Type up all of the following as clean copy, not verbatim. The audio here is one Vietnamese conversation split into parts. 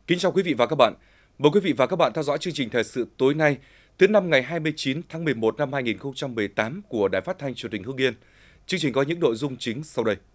Kính chào quý vị và các bạn. Mời quý vị và các bạn theo dõi chương trình thời sự tối nay, thứ năm ngày 29 tháng 11 năm 2018 của Đài Phát thanh Truyền hình Hưng Yên. Chương trình có những nội dung chính sau đây.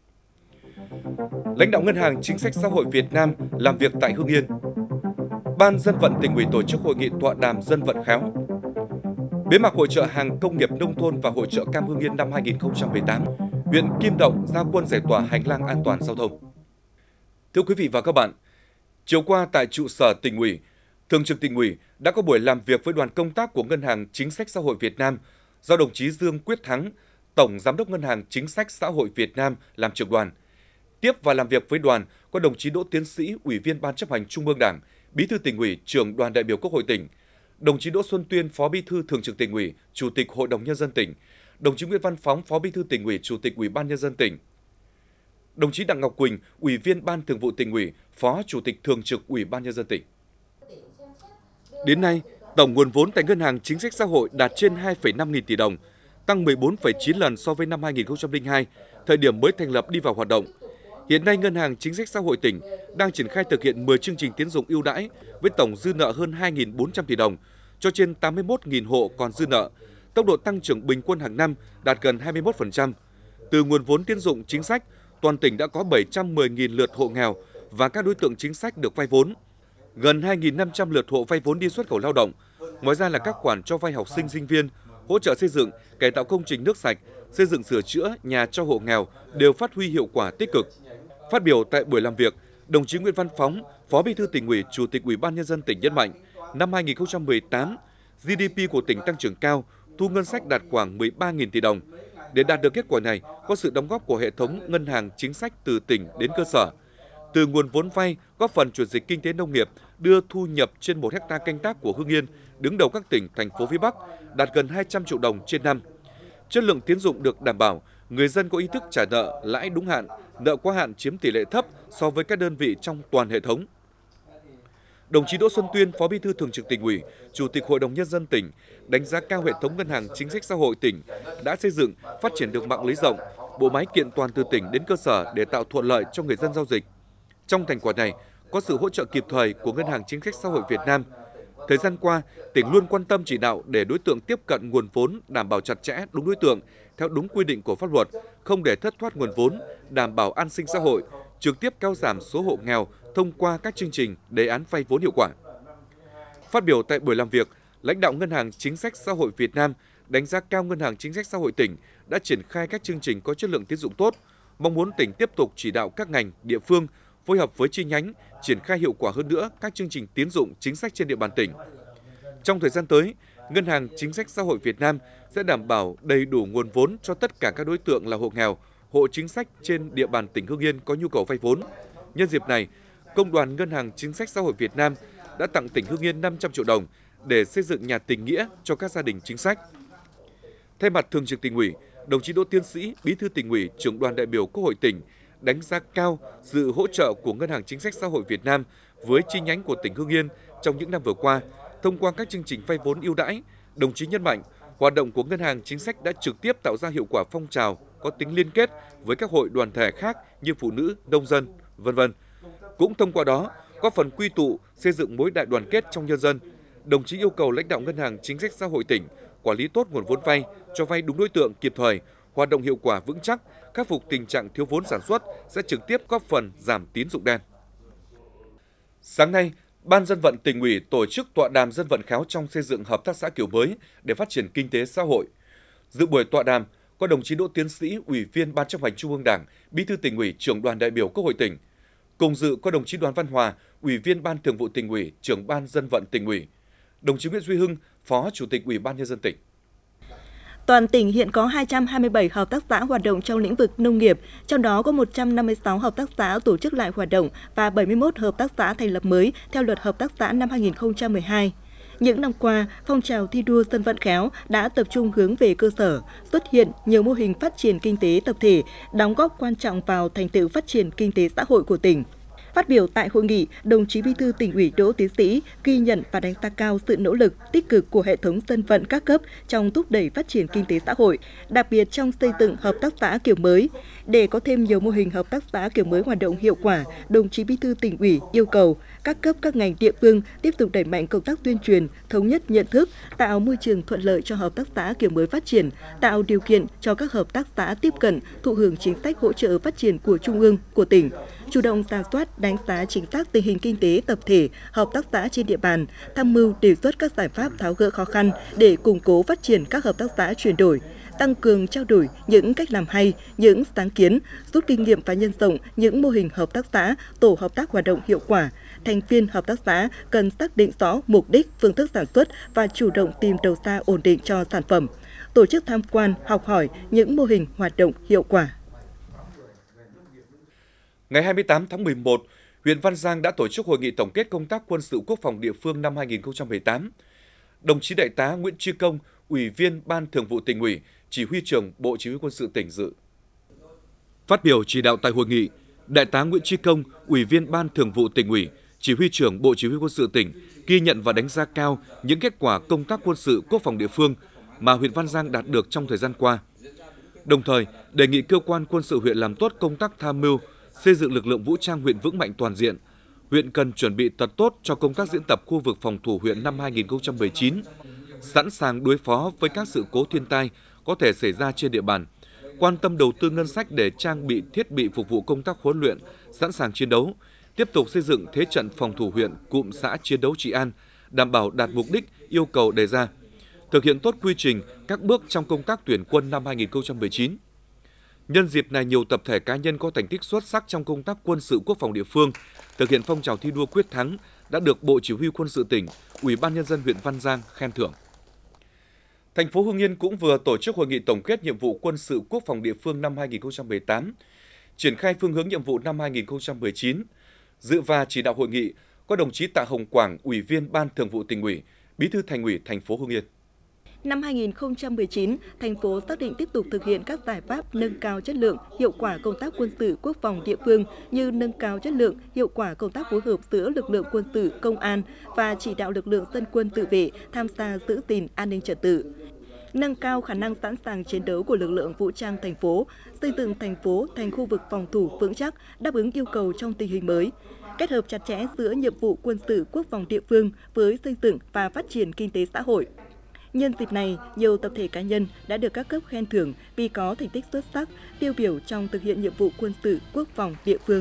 Lãnh đạo Ngân hàng Chính sách Xã hội Việt Nam làm việc tại Hưng Yên. Ban Dân vận Tỉnh ủy tổ chức hội nghị tọa đàm dân vận khéo. Bế mạc hội chợ hàng công nghiệp nông thôn và hội chợ cam Hưng Yên năm 2018. Huyện Kim Động ra quân giải tỏa hành lang an toàn giao thông. Thưa quý vị và các bạn, chiều qua tại trụ sở Tỉnh ủy, Thường trực Tỉnh ủy đã có buổi làm việc với đoàn công tác của Ngân hàng Chính sách Xã hội Việt Nam do đồng chí Dương Quyết Thắng, Tổng Giám đốc Ngân hàng Chính sách Xã hội Việt Nam làm trưởng đoàn. Tiếp và làm việc với đoàn có đồng chí Đỗ Tiến Sĩ, Ủy viên Ban Chấp hành Trung ương Đảng, Bí thư Tỉnh ủy, Trưởng đoàn đại biểu Quốc hội tỉnh, đồng chí Đỗ Xuân Tuyên, Phó Bí thư Thường trực Tỉnh ủy, Chủ tịch Hội đồng Nhân dân tỉnh, đồng chí Nguyễn Văn Phóng, Phó Bí thư Tỉnh ủy, Chủ tịch Ủy ban Nhân dân tỉnh, đồng chí Đặng Ngọc Quỳnh, Ủy viên Ban Thường vụ Tỉnh ủy, Phó Chủ tịch Thường trực Ủy ban Nhân dân tỉnh. Đến nay, tổng nguồn vốn tại Ngân hàng Chính sách Xã hội đạt trên 2,5 nghìn tỷ đồng, tăng 14,9 lần so với năm 2002, thời điểm mới thành lập đi vào hoạt động. Hiện nay, Ngân hàng Chính sách Xã hội tỉnh đang triển khai thực hiện 10 chương trình tín dụng ưu đãi với tổng dư nợ hơn 2.400 tỷ đồng cho trên 81.000 hộ còn dư nợ. Tốc độ tăng trưởng bình quân hàng năm đạt gần 21%. Từ nguồn vốn tín dụng chính sách, toàn tỉnh đã có 710.000 lượt hộ nghèo và các đối tượng chính sách được vay vốn. Gần 2.500 lượt hộ vay vốn đi xuất khẩu lao động. Ngoài ra là các khoản cho vay học sinh, sinh viên, hỗ trợ xây dựng, cải tạo công trình nước sạch, xây dựng sửa chữa nhà cho hộ nghèo đều phát huy hiệu quả tích cực. Phát biểu tại buổi làm việc, đồng chí Nguyễn Văn Phóng, Phó Bí thư Tỉnh ủy, Chủ tịch Ủy ban Nhân dân tỉnh nhấn mạnh, năm 2018, GDP của tỉnh tăng trưởng cao, thu ngân sách đạt khoảng 13.000 tỷ đồng. Để đạt được kết quả này, có sự đóng góp của hệ thống ngân hàng chính sách từ tỉnh đến cơ sở. Từ nguồn vốn vay, góp phần chuyển dịch kinh tế nông nghiệp, đưa thu nhập trên 1 hectare canh tác của Hưng Yên đứng đầu các tỉnh, thành phố phía Bắc, đạt gần 200 triệu đồng trên năm. Chất lượng tín dụng được đảm bảo, người dân có ý thức trả nợ, lãi đúng hạn, nợ quá hạn chiếm tỷ lệ thấp so với các đơn vị trong toàn hệ thống. Đồng chí Đỗ Xuân Tuyên, Phó Bí thư Thường trực Tỉnh ủy, Chủ tịch Hội đồng Nhân dân tỉnh đánh giá cao hệ thống Ngân hàng Chính sách Xã hội tỉnh đã xây dựng, phát triển được mạng lưới rộng, bộ máy kiện toàn từ tỉnh đến cơ sở để tạo thuận lợi cho người dân giao dịch. Trong thành quả này, có sự hỗ trợ kịp thời của Ngân hàng Chính sách Xã hội Việt Nam. Thời gian qua, tỉnh luôn quan tâm chỉ đạo để đối tượng tiếp cận nguồn vốn đảm bảo chặt chẽ, đúng đối tượng, theo đúng quy định của pháp luật, không để thất thoát nguồn vốn, đảm bảo an sinh xã hội, trực tiếp kéo giảm số hộ nghèo thông qua các chương trình, đề án vay vốn hiệu quả. Phát biểu tại buổi làm việc, lãnh đạo Ngân hàng Chính sách Xã hội Việt Nam đánh giá cao Ngân hàng Chính sách Xã hội tỉnh đã triển khai các chương trình có chất lượng tín dụng tốt, mong muốn tỉnh tiếp tục chỉ đạo các ngành, địa phương phối hợp với chi nhánh triển khai hiệu quả hơn nữa các chương trình tín dụng chính sách trên địa bàn tỉnh. Trong thời gian tới, Ngân hàng Chính sách Xã hội Việt Nam sẽ đảm bảo đầy đủ nguồn vốn cho tất cả các đối tượng là hộ nghèo, hộ chính sách trên địa bàn tỉnh Hưng Yên có nhu cầu vay vốn. Nhân dịp này, Công đoàn Ngân hàng Chính sách Xã hội Việt Nam đã tặng tỉnh Hưng Yên 500 triệu đồng để xây dựng nhà tình nghĩa cho các gia đình chính sách. Thay mặt Thường trực Tỉnh ủy, đồng chí Đỗ Tiến Sĩ, Bí thư Tỉnh ủy, Trưởng đoàn đại biểu Quốc hội tỉnh đánh giá cao sự hỗ trợ của Ngân hàng Chính sách Xã hội Việt Nam với chi nhánh của tỉnh Hưng Yên trong những năm vừa qua. Thông qua các chương trình vay vốn ưu đãi, đồng chí nhấn mạnh, hoạt động của Ngân hàng Chính sách đã trực tiếp tạo ra hiệu quả phong trào có tính liên kết với các hội đoàn thể khác như phụ nữ, nông dân, v.v. Cũng thông qua đó, góp phần quy tụ, xây dựng mối đại đoàn kết trong nhân dân. Đồng chí yêu cầu lãnh đạo Ngân hàng Chính sách Xã hội tỉnh quản lý tốt nguồn vốn vay, cho vay đúng đối tượng kịp thời, hoạt động hiệu quả vững chắc, khắc phục tình trạng thiếu vốn sản xuất sẽ trực tiếp góp phần giảm tín dụng đen. Sáng nay, Ban Dân vận Tỉnh ủy tổ chức tọa đàm dân vận khéo trong xây dựng hợp tác xã kiểu mới để phát triển kinh tế xã hội. Dự buổi tọa đàm có đồng chí Đỗ Tiến Sĩ, Ủy viên Ban Chấp hành Trung ương Đảng, Bí thư Tỉnh ủy, Trưởng đoàn đại biểu Quốc hội tỉnh. Cùng dự có đồng chí Đoàn Văn Hòa, Ủy viên Ban Thường vụ Tỉnh ủy, Trưởng Ban Dân vận Tỉnh ủy. Đồng chí Nguyễn Duy Hưng, Phó Chủ tịch Ủy ban Nhân dân tỉnh. Toàn tỉnh hiện có 227 hợp tác xã hoạt động trong lĩnh vực nông nghiệp, trong đó có 156 hợp tác xã tổ chức lại hoạt động và 71 hợp tác xã thành lập mới theo Luật Hợp tác xã năm 2012. Những năm qua, phong trào thi đua dân vận khéo đã tập trung hướng về cơ sở, xuất hiện nhiều mô hình phát triển kinh tế tập thể, đóng góp quan trọng vào thành tựu phát triển kinh tế xã hội của tỉnh. Phát biểu tại hội nghị, đồng chí Bí thư Tỉnh ủy Đỗ Tiến Sĩ ghi nhận và đánh giá cao sự nỗ lực tích cực của hệ thống dân vận các cấp trong thúc đẩy phát triển kinh tế xã hội, đặc biệt trong xây dựng hợp tác xã kiểu mới. Để có thêm nhiều mô hình hợp tác xã kiểu mới hoạt động hiệu quả, đồng chí Bí thư Tỉnh ủy yêu cầu các cấp các ngành địa phương tiếp tục đẩy mạnh công tác tuyên truyền, thống nhất nhận thức, tạo môi trường thuận lợi cho hợp tác xã kiểu mới phát triển, tạo điều kiện cho các hợp tác xã tiếp cận, thụ hưởng chính sách hỗ trợ phát triển của Trung ương, của tỉnh, chủ động rà soát, đánh giá chính xác tình hình kinh tế tập thể, hợp tác xã trên địa bàn, tham mưu đề xuất các giải pháp tháo gỡ khó khăn để củng cố phát triển các hợp tác xã chuyển đổi, tăng cường trao đổi những cách làm hay, những sáng kiến, rút kinh nghiệm và nhân rộng những mô hình hợp tác xã, tổ hợp tác hoạt động hiệu quả. Thành viên hợp tác xã cần xác định rõ mục đích, phương thức sản xuất và chủ động tìm đầu ra ổn định cho sản phẩm. Tổ chức tham quan, học hỏi những mô hình hoạt động hiệu quả. Ngày 28 tháng 11, huyện Văn Giang đã tổ chức hội nghị tổng kết công tác quân sự quốc phòng địa phương năm 2018. Đồng chí Đại tá Nguyễn Chi Công, Ủy viên Ban Thường vụ Tỉnh ủy, Chỉ huy trưởng Bộ Chỉ huy Quân sự tỉnh dự. Phát biểu chỉ đạo tại hội nghị, Đại tá Nguyễn Chi Công, Ủy viên Ban Thường vụ Tỉnh ủy, Chỉ huy trưởng Bộ Chỉ huy Quân sự tỉnh ghi nhận và đánh giá cao những kết quả công tác quân sự quốc phòng địa phương mà huyện Văn Giang đạt được trong thời gian qua. Đồng thời, đề nghị cơ quan quân sự huyện làm tốt công tác tham mưu, xây dựng lực lượng vũ trang huyện vững mạnh toàn diện. Huyện cần chuẩn bị thật tốt cho công tác diễn tập khu vực phòng thủ huyện năm 2019, sẵn sàng đối phó với các sự cố thiên tai có thể xảy ra trên địa bàn, quan tâm đầu tư ngân sách để trang bị thiết bị phục vụ công tác huấn luyện, sẵn sàng chiến đấu, tiếp tục xây dựng thế trận phòng thủ huyện, cụm xã chiến đấu trị an, đảm bảo đạt mục đích, yêu cầu đề ra, thực hiện tốt quy trình, các bước trong công tác tuyển quân năm 2019. Nhân dịp này, nhiều tập thể cá nhân có thành tích xuất sắc trong công tác quân sự quốc phòng địa phương, thực hiện phong trào thi đua quyết thắng đã được Bộ Chỉ huy Quân sự tỉnh, Ủy ban Nhân dân huyện Văn Giang khen thưởng. Thành phố Hưng Yên cũng vừa tổ chức hội nghị tổng kết nhiệm vụ quân sự quốc phòng địa phương năm 2018, triển khai phương hướng nhiệm vụ năm 2019. Dự và chỉ đạo hội nghị có đồng chí Tạ Hồng Quảng, Ủy viên Ban Thường vụ Tỉnh ủy, Bí thư Thành ủy thành phố Hưng Yên. Năm 2019, thành phố xác định tiếp tục thực hiện các giải pháp nâng cao chất lượng, hiệu quả công tác quân sự quốc phòng địa phương như nâng cao chất lượng, hiệu quả công tác phối hợp giữa lực lượng quân sự, công an và chỉ đạo lực lượng dân quân tự vệ tham gia giữ gìn an ninh trật tự. Nâng cao khả năng sẵn sàng chiến đấu của lực lượng vũ trang thành phố, xây dựng thành phố thành khu vực phòng thủ vững chắc, đáp ứng yêu cầu trong tình hình mới. Kết hợp chặt chẽ giữa nhiệm vụ quân sự quốc phòng địa phương với xây dựng và phát triển kinh tế xã hội. Nhân dịp này, nhiều tập thể cá nhân đã được các cấp khen thưởng vì có thành tích xuất sắc, tiêu biểu trong thực hiện nhiệm vụ quân sự quốc phòng địa phương.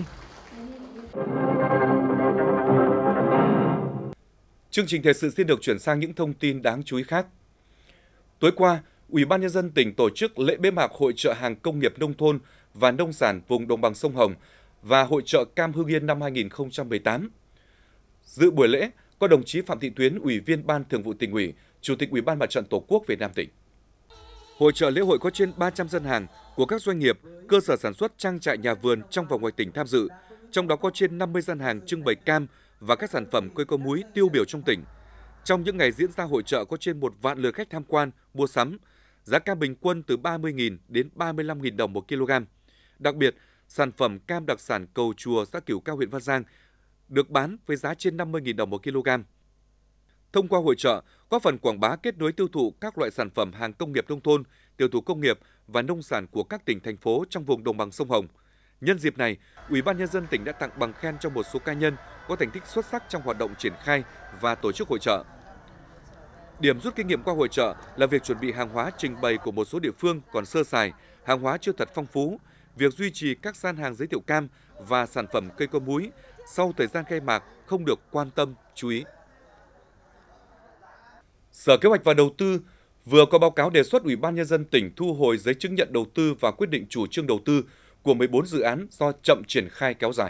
Chương trình thời sự xin được chuyển sang những thông tin đáng chú ý khác. Tối qua, Ủy ban Nhân dân tỉnh tổ chức lễ bế mạc Hội chợ hàng công nghiệp nông thôn và nông sản vùng đồng bằng sông Hồng và Hội chợ cam Hưng Yên năm 2018. Dự buổi lễ có đồng chí Phạm Thị Tuyến, Ủy viên Ban Thường vụ Tỉnh ủy, Chủ tịch Ủy ban Mặt trận Tổ quốc Việt Nam tỉnh. Hội chợ lễ hội có trên 300 gian hàng của các doanh nghiệp, cơ sở sản xuất, trang trại, nhà vườn trong và ngoài tỉnh tham dự, trong đó có trên 50 gian hàng trưng bày cam và các sản phẩm cây có múi tiêu biểu trong tỉnh. Trong những ngày diễn ra hội chợ có trên 1 vạn lượt khách tham quan, mua sắm, giá cam bình quân từ 30.000 đến 35.000 đồng một kg. Đặc biệt, sản phẩm cam đặc sản Cầu Chùa, xã Cửu Cao, huyện Văn Giang được bán với giá trên 50.000 đồng một kg. Thông qua hội chợ, có phần quảng bá kết nối tiêu thụ các loại sản phẩm hàng công nghiệp nông thôn, tiểu thủ công nghiệp và nông sản của các tỉnh, thành phố trong vùng đồng bằng sông Hồng. Nhân dịp này, Ủy ban Nhân dân tỉnh đã tặng bằng khen cho một số cá nhân có thành tích xuất sắc trong hoạt động triển khai và tổ chức hội chợ. Điểm rút kinh nghiệm qua hội chợ là việc chuẩn bị hàng hóa trình bày của một số địa phương còn sơ sài, hàng hóa chưa thật phong phú, việc duy trì các gian hàng giới thiệu cam và sản phẩm cây có múi sau thời gian khai mạc không được quan tâm, chú ý. Sở Kế hoạch và Đầu tư vừa có báo cáo đề xuất Ủy ban Nhân dân tỉnh thu hồi giấy chứng nhận đầu tư và quyết định chủ trương đầu tư của 14 dự án do chậm triển khai kéo dài.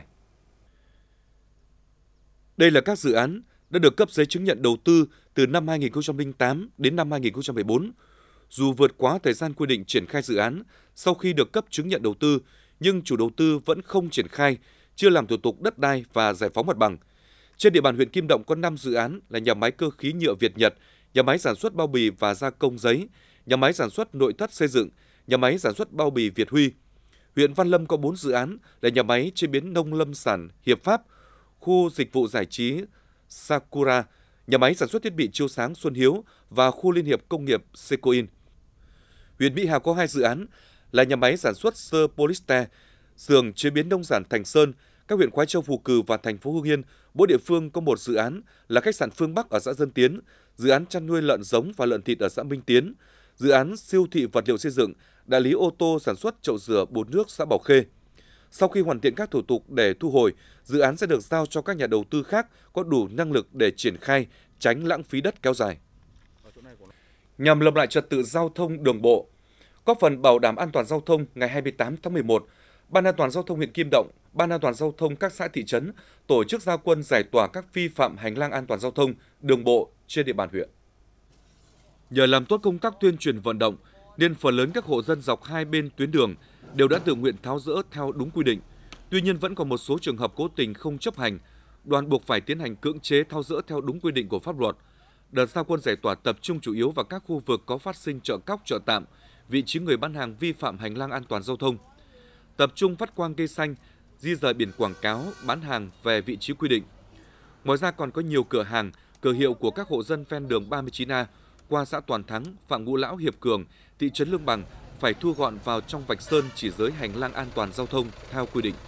Đây là các dự án đã được cấp giấy chứng nhận đầu tư từ năm 2008 đến năm 2014. Dù vượt quá thời gian quy định triển khai dự án, sau khi được cấp chứng nhận đầu tư, nhưng chủ đầu tư vẫn không triển khai, chưa làm thủ tục đất đai và giải phóng mặt bằng. Trên địa bàn huyện Kim Động có 5 dự án là nhà máy cơ khí nhựa Việt Nhật, nhà máy sản xuất bao bì và gia công giấy, nhà máy sản xuất nội thất xây dựng, nhà máy sản xuất bao bì Việt Huy. Huyện Văn Lâm có 4 dự án là nhà máy chế biến nông lâm sản Hiệp Pháp, khu dịch vụ giải trí Sakura, nhà máy sản xuất thiết bị chiếu sáng Xuân Hiếu và khu liên hiệp công nghiệp Secoin. Huyện Mỹ Hào có 2 dự án là nhà máy sản xuất sơ polyester, xưởng chế biến nông sản Thành Sơn. Các huyện Khoái Châu, Phù Cử và thành phố Hưng Yên, mỗi địa phương có một dự án là khách sạn Phương Bắc ở xã Dân Tiến, dự án chăn nuôi lợn giống và lợn thịt ở xã Minh Tiến, dự án siêu thị vật liệu xây dựng, đại lý ô tô sản xuất chậu rửa bồn nước xã Bảo Khê. Sau khi hoàn thiện các thủ tục để thu hồi, dự án sẽ được giao cho các nhà đầu tư khác có đủ năng lực để triển khai, tránh lãng phí đất kéo dài. Nhằm lập lại trật tự giao thông đường bộ, góp phần bảo đảm an toàn giao thông, ngày 28 tháng 11, Ban An toàn giao thông huyện Kim Động, Ban An toàn giao thông các xã thị trấn tổ chức ra quân giải tỏa các vi phạm hành lang an toàn giao thông đường bộ trên địa bàn huyện. Nhờ làm tốt công tác tuyên truyền vận động, nên phần lớn các hộ dân dọc hai bên tuyến đường đều đã tự nguyện tháo dỡ theo đúng quy định. Tuy nhiên vẫn còn một số trường hợp cố tình không chấp hành, đoàn buộc phải tiến hành cưỡng chế tháo dỡ theo đúng quy định của pháp luật. Đợt ra quân giải tỏa tập trung chủ yếu vào các khu vực có phát sinh chợ cóc, chợ tạm, vị trí người bán hàng vi phạm hành lang an toàn giao thông. Tập trung phát quang cây xanh, di dời biển quảng cáo, bán hàng về vị trí quy định. Ngoài ra còn có nhiều cửa hàng, cửa hiệu của các hộ dân ven đường 39A qua xã Toàn Thắng, Phạm Ngũ Lão, Hiệp Cường, thị trấn Lương Bằng phải thu gọn vào trong vạch sơn chỉ giới hành lang an toàn giao thông theo quy định.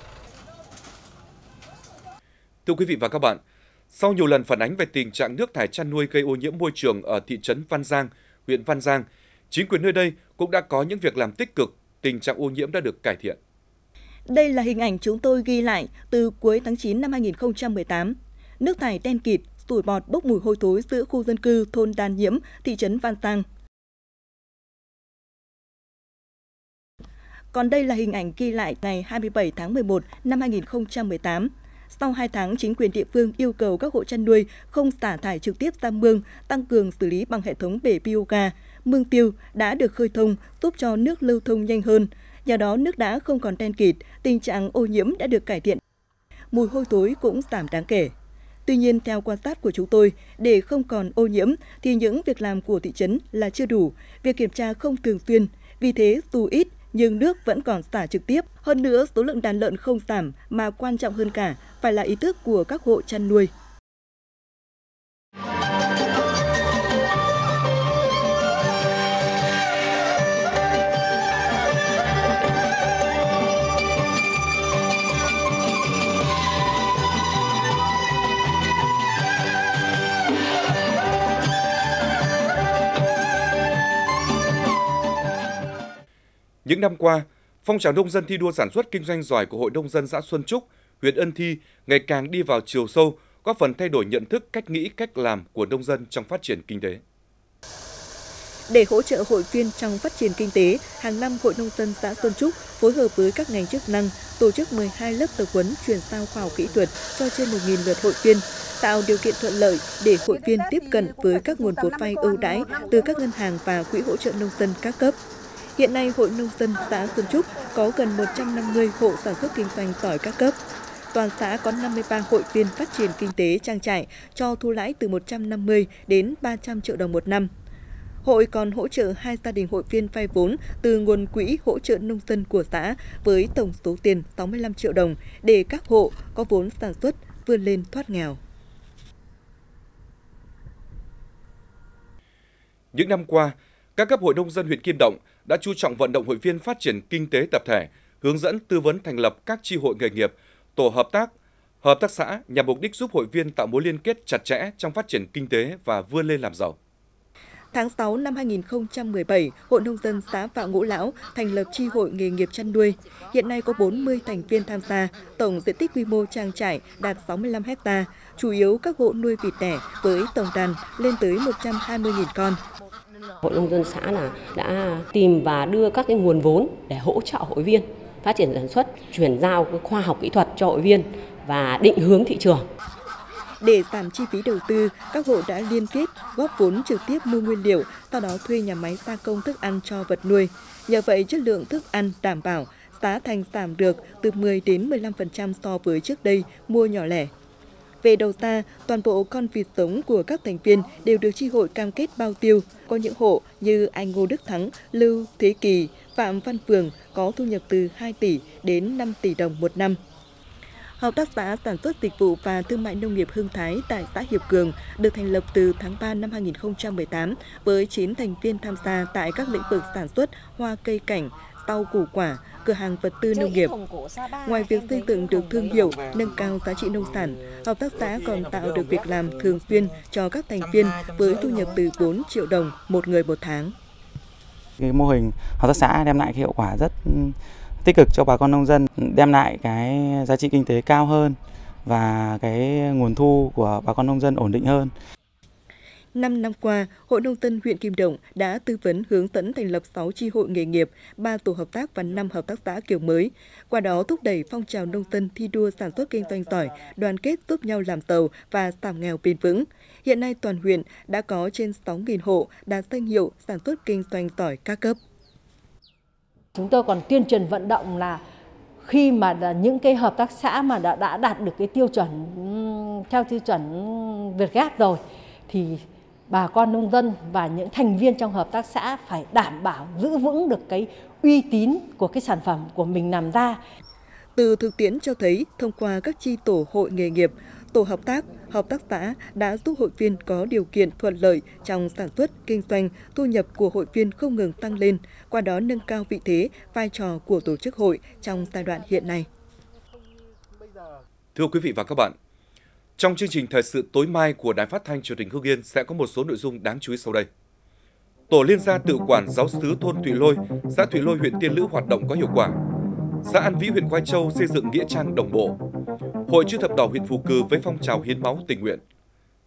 Thưa quý vị và các bạn, sau nhiều lần phản ánh về tình trạng nước thải chăn nuôi gây ô nhiễm môi trường ở thị trấn Văn Giang, huyện Văn Giang, chính quyền nơi đây cũng đã có những việc làm tích cực, tình trạng ô nhiễm đã được cải thiện. Đây là hình ảnh chúng tôi ghi lại từ cuối tháng 9 năm 2018. Nước thải đen kịt, sủi bọt bốc mùi hôi thối giữa khu dân cư thôn Đan Nhiễm, thị trấn Văn Giang. Còn đây là hình ảnh ghi lại ngày 27 tháng 11 năm 2018. Sau 2 tháng, chính quyền địa phương yêu cầu các hộ chăn nuôi không xả thải trực tiếp ra mương, tăng cường xử lý bằng hệ thống bể bioga. Mương tiêu đã được khơi thông, giúp cho nước lưu thông nhanh hơn. Nhờ đó, nước đã không còn đen kịt, tình trạng ô nhiễm đã được cải thiện. Mùi hôi thối cũng giảm đáng kể. Tuy nhiên, theo quan sát của chúng tôi, để không còn ô nhiễm thì những việc làm của thị trấn là chưa đủ, việc kiểm tra không thường xuyên. Vì thế, dù ít nhưng nước vẫn còn xả trực tiếp. Hơn nữa, số lượng đàn lợn không giảm mà quan trọng hơn cả phải là ý thức của các hộ chăn nuôi. Những năm qua, phong trào nông dân thi đua sản xuất kinh doanh giỏi của Hội Nông dân xã Xuân Trúc, huyện Ân Thi ngày càng đi vào chiều sâu, góp phần thay đổi nhận thức, cách nghĩ, cách làm của nông dân trong phát triển kinh tế. Để hỗ trợ hội viên trong phát triển kinh tế, hàng năm Hội Nông dân xã Xuân Trúc phối hợp với các ngành chức năng tổ chức 12 lớp tập huấn chuyển giao khoa học kỹ thuật cho trên 1.000 lượt hội viên, tạo điều kiện thuận lợi để hội viên tiếp cận với các nguồn vốn vay ưu đãi từ các ngân hàng và quỹ hỗ trợ nông dân các cấp. Hiện nay, Hội Nông dân xã Xuân Trúc có gần 150 hộ sản xuất kinh doanh giỏi các cấp. Toàn xã có 53 hội viên phát triển kinh tế trang trại cho thu lãi từ 150 đến 300 triệu đồng một năm. Hội còn hỗ trợ 2 gia đình hội viên vay vốn từ nguồn quỹ hỗ trợ nông dân của xã với tổng số tiền 65 triệu đồng để các hộ có vốn sản xuất vươn lên thoát nghèo. Những năm qua, các cấp hội nông dân huyện Kim Động đã chú trọng vận động hội viên phát triển kinh tế tập thể, hướng dẫn tư vấn thành lập các chi hội nghề nghiệp, tổ hợp tác xã nhằm mục đích giúp hội viên tạo mối liên kết chặt chẽ trong phát triển kinh tế và vươn lên làm giàu. Tháng 6 năm 2017, Hội Nông dân xã Phạm Ngũ Lão thành lập chi hội nghề nghiệp chăn nuôi. Hiện nay có 40 thành viên tham gia, tổng diện tích quy mô trang trại đạt 65 ha, chủ yếu các hộ nuôi vịt đẻ với tổng đàn lên tới 120.000 con. Hội Nông dân xã đã tìm và đưa các cái nguồn vốn để hỗ trợ hội viên phát triển sản xuất, chuyển giao cái khoa học kỹ thuật cho hội viên và định hướng thị trường. Để giảm chi phí đầu tư, các hộ đã liên kết góp vốn trực tiếp mua nguyên liệu, sau đó thuê nhà máy gia công thức ăn cho vật nuôi. Nhờ vậy, chất lượng thức ăn đảm bảo, giá thành giảm được từ 10 đến 15% so với trước đây mua nhỏ lẻ. Về đầu ra, toàn bộ con vịt giống của các thành viên đều được chi hội cam kết bao tiêu. Có những hộ như anh Ngô Đức Thắng, Lưu Thế Kỳ, Phạm Văn Phường có thu nhập từ 2 tỷ đến 5 tỷ đồng một năm. Hợp tác xã Sản xuất Dịch vụ và Thương mại Nông nghiệp Hưng Thái tại xã Hiệp Cường được thành lập từ tháng 3 năm 2018 với 9 thành viên tham gia tại các lĩnh vực sản xuất hoa cây cảnh, rau củ quả, cửa hàng vật tư nông nghiệp. Ngoài việc xây dựng được thương hiệu, nâng cao giá trị nông sản, hợp tác xã còn tạo được việc làm thường xuyên cho các thành viên với thu nhập từ 4 triệu đồng một người một tháng. Cái mô hình hợp tác xã đem lại cái hiệu quả rất tích cực cho bà con nông dân, đem lại cái giá trị kinh tế cao hơn và cái nguồn thu của bà con nông dân ổn định hơn. 5 năm qua, Hội Nông dân huyện Kim Động đã tư vấn hướng dẫn thành lập 6 chi hội nghề nghiệp, 3 tổ hợp tác và 5 hợp tác xã kiểu mới. Qua đó thúc đẩy phong trào nông dân thi đua sản xuất kinh doanh giỏi, đoàn kết giúp nhau làm giàu và giảm nghèo bền vững. Hiện nay toàn huyện đã có trên 6.000 hộ đạt danh hiệu sản xuất kinh doanh giỏi các cấp. Chúng tôi còn tuyên truyền vận động là khi mà những cái hợp tác xã mà đã đạt được cái tiêu chuẩn theo tiêu chuẩn Việt Gáp rồi thì bà con nông dân và những thành viên trong hợp tác xã phải đảm bảo giữ vững được cái uy tín của cái sản phẩm của mình làm ra. Từ thực tiễn cho thấy, thông qua các chi tổ hội nghề nghiệp, tổ hợp tác xã đã giúp hội viên có điều kiện thuận lợi trong sản xuất, kinh doanh, thu nhập của hội viên không ngừng tăng lên, qua đó nâng cao vị thế, vai trò của tổ chức hội trong giai đoạn hiện nay. Thưa quý vị và các bạn, trong chương trình thời sự tối mai của Đài Phát thanh Truyền hình Hưng Yên sẽ có một số nội dung đáng chú ý sau đây. Tổ liên gia tự quản giáo xứ thôn Thụy Lôi, xã Thụy Lôi, huyện Tiên Lữ hoạt động có hiệu quả. Xã An Vĩ, huyện Khoai Châu xây dựng nghĩa trang đồng bộ. Hội Chữ thập đỏ huyện Phú Cừ với phong trào hiến máu tình nguyện.